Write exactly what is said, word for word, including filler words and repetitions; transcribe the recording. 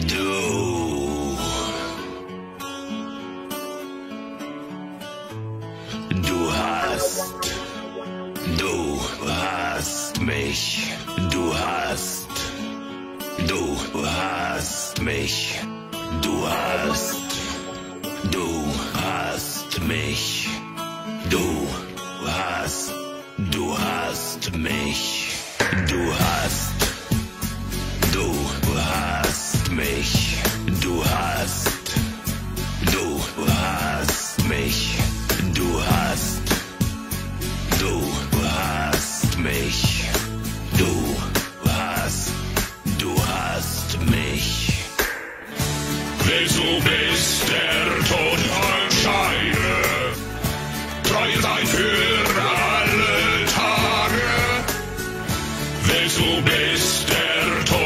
Du, du hast, du hast mich, du hast, du hast mich, du hast, du hast mich, du hast, du hast mich, du hast, du hast mich, du hast, du hast mich, du hast, du hast mich, du hast, du hast mich. Willst du bis der Tod entscheide, treu sein für alle Tage? Willst du bis der Tod